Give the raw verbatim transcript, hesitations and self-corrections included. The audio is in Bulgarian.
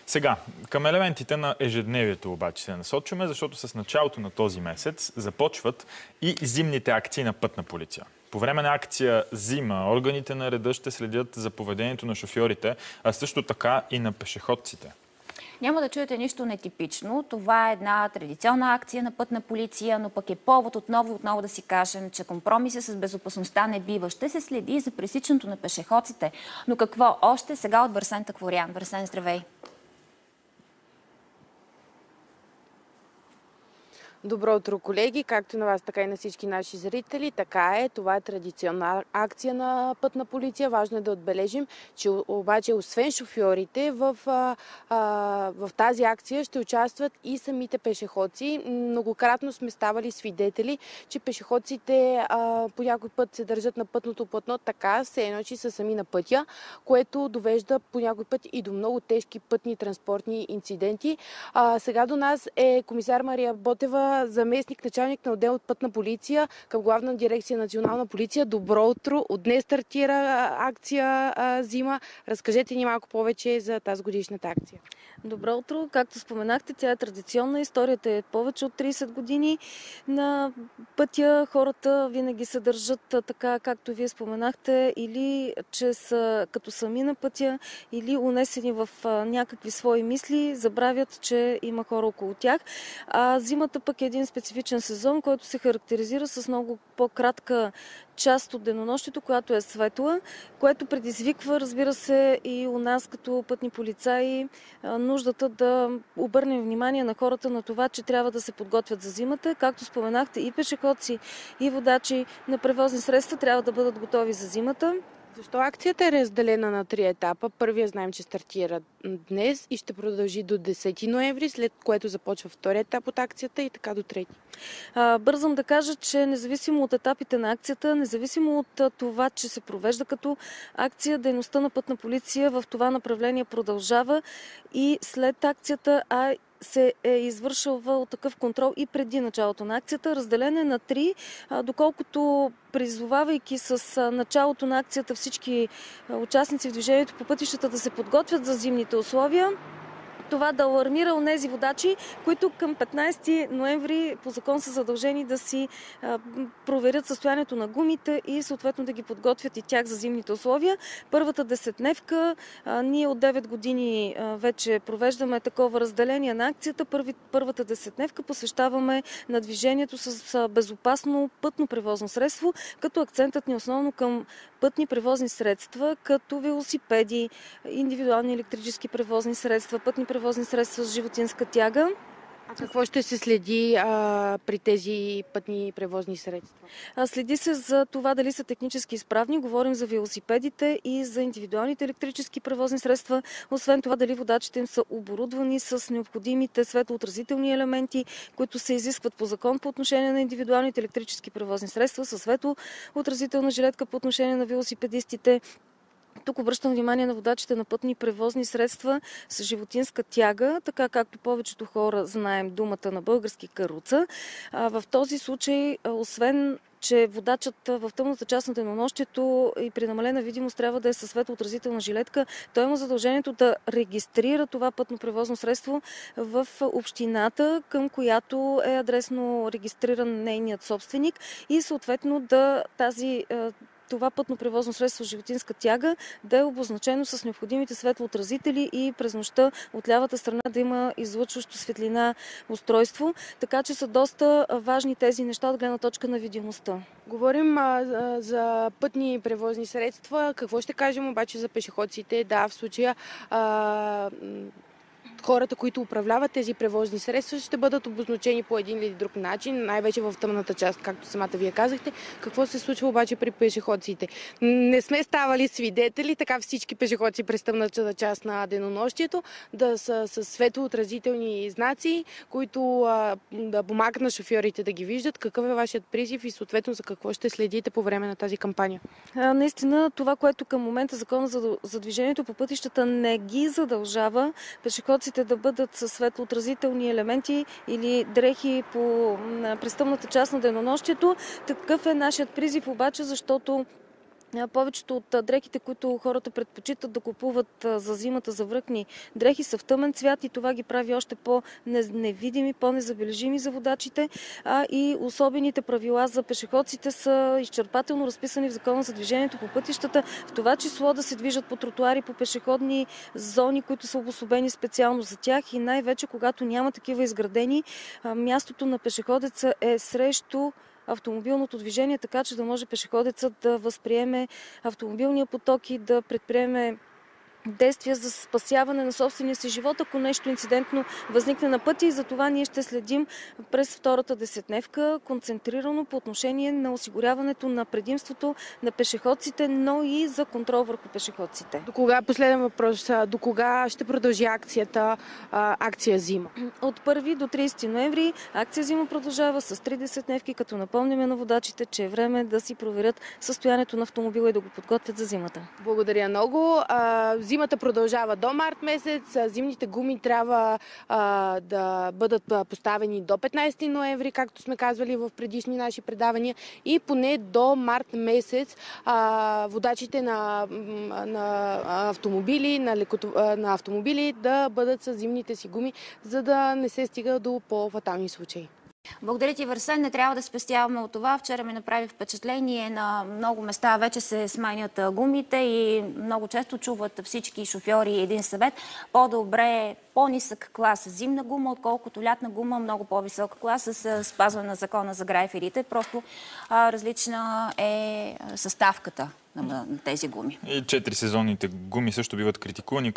Сега, към елементите на ежедневието обаче се насочваме, защото с началото на този месец започват и зимните акции на Пътна полиция. По време на акция Зима органите на реда ще следят за поведението на шофьорите, а също така и на пешеходците. Няма да чуете нищо нетипично. Това е една традиционна акция на Пътна полиция, но пък е повод отново и отново да си кажем, че компромиса с безопасността не бива. Ще се следи за пресичането на пешеходците. Но какво още? Сега от Върсен Такворян. Върсен, здравей! Добро утро, колеги! Както на вас, така и на всички наши зрители. Така е, това е традиционна акция на Пътна полиция. Важно е да отбележим, че обаче освен шофьорите, в, а, а, в тази акция ще участват и самите пешеходци. Многократно сме ставали свидетели, че пешеходците а, по някой път се държат на пътното платно така, все едно, че са сами на пътя, което довежда по някой път и до много тежки пътни транспортни инциденти. А, сега до нас е комисар Мария Ботева, заместник началник на отдел от Пътна полиция към Главна дирекция Национална полиция. Добро утро! От днес стартира акция а, Зима. Разкажете ни малко повече за тази годишната акция. Добро утро! Както споменахте, тя е традиционна. Историята е повече от трийсет години. На пътя хората винаги се държат така, както вие споменахте, или че са като сами на пътя, или унесени в някакви свои мисли, забравят, че има хора около тях. А зимата пък е един специфичен сезон, който се характеризира с много по-кратка част от денонощието, която е светла, което предизвиква, разбира се, и у нас като пътни полицаи нуждата да обърнем внимание на хората на това, че трябва да се подготвят за зимата. Както споменахте, и пешеходци, и водачи на превозни средства трябва да бъдат готови за зимата. Защо акцията е разделена на три етапа? Първия знаем, че стартира днес и ще продължи до десети ноември, след което започва втория етап от акцията и така до трети. Бързам да кажа, че независимо от етапите на акцията, независимо от това, че се провежда като акция, дейността на Пътна полиция в това направление продължава и след акцията, а се е извършвал такъв контрол и преди началото на акцията. Разделен е на три, доколкото призовавайки с началото на акцията всички участници в движението по пътищата да се подготвят за зимните условия, това да алармира онези водачи, които към петнайсети ноември по закон са задължени да си а, проверят състоянието на гумите и съответно да ги подготвят и тях за зимните условия. Първата десетдневка, а, ние от девет години а, вече провеждаме такова разделение на акцията. Първи, първата десетдневка посвещаваме на движението с а, безопасно пътно превозно средство, като акцентът ни основно към пътни превозни средства, като велосипеди, индивидуални електрически превозни средства, пътни превозни средства с животинска тяга. А какво ще се следи а, при тези пътни превозни средства? А, следи се за това дали са технически изправни. Говорим за велосипедите и за индивидуалните електрически превозни средства. Освен това, дали водачите им са оборудвани с необходимите светлоотразителни елементи, които се изискват по закон по отношение на индивидуалните електрически превозни средства, със светлоотразителна жилетка по отношение на велосипедистите. Тук обръщам внимание на водачите на пътни превозни средства с животинска тяга, така както повечето хора знаем думата на български каруца. В този случай, освен че водачът в тъмната част на денонощието и при намалена видимост трябва да е със светлоотразителна жилетка, той има задължението да регистрира това пътно превозно средство в общината, към която е адресно регистриран нейният собственик и съответно да тази това пътно превозно средство с животинска тяга да е обозначено с необходимите светлоотразители и през нощта от лявата страна да има излъчващо светлина устройство. Така че са доста важни тези неща от гледна точка на видимостта. Говорим а, за пътни превозни средства. Какво ще кажем обаче за пешеходците? Да, в случая а, хората, които управляват тези превозни средства, ще бъдат обозначени по един или друг начин, най-вече в тъмната част, както самата вие казахте. Какво се случва обаче при пешеходците? Не сме ставали свидетели, така всички пешеходци през тъмната част на денонощието да са с светлоотразителни знаци, които а, да помагат на шофьорите да ги виждат. Какъв е вашият призив и съответно за какво ще следите по време на тази кампания? А, наистина, това, което към момента Закона за, за движението по пътищата не ги задължава пешеходците да бъдат със светлоотразителни елементи или дрехи по през тъмната част на денонощието. Такъв е нашият призив обаче, защото Повечето от дрехите, които хората предпочитат да купуват за зимата, за връхни дрехи, са в тъмен цвят и това ги прави още по-невидими, по-незабележими за водачите. А и особените правила за пешеходците са изчерпателно разписани в Закона за движението по пътищата, в това число да се движат по тротуари, по пешеходни зони, които са обособени специално за тях и най-вече когато няма такива изградени, мястото на пешеходеца е срещу автомобилното движение, така че да може пешеходецът да възприеме автомобилния поток и да предприеме действия за спасяване на собствения си живот, ако нещо инцидентно възникне на пътя, и за това ние ще следим през втората десетдневка концентрирано по отношение на осигуряването на предимството на пешеходците, но и за контрол върху пешеходците. До кога, последен въпрос, до кога ще продължи акцията а, акция Зима? От първи до тридесети ноември акция Зима продължава с три десетдневки, като напомняме на водачите, че е време да си проверят състоянието на автомобила и да го подготвят за зимата. Благодаря много. А, Зимата продължава до март месец. Зимните гуми трябва а, да бъдат поставени до петнайсети ноември, както сме казвали в предишни наши предавания, и поне до март месец а, водачите на, на автомобили, на, лекото, на автомобили да бъдат с зимните си гуми, за да не се стига до по-фатални случаи. Благодаря ти, Варсен. Не трябва да спестяваме от това. Вчера ми направи впечатление, на много места вече се сменят гумите и много често чуват всички шофьори един съвет. По-добре по-нисък клас зимна гума, отколкото лятна гума, много по-висока клас с спазване на закона за грайферите. Просто а, различна е съставката на тези гуми. И четири сезонните гуми също биват критикувани.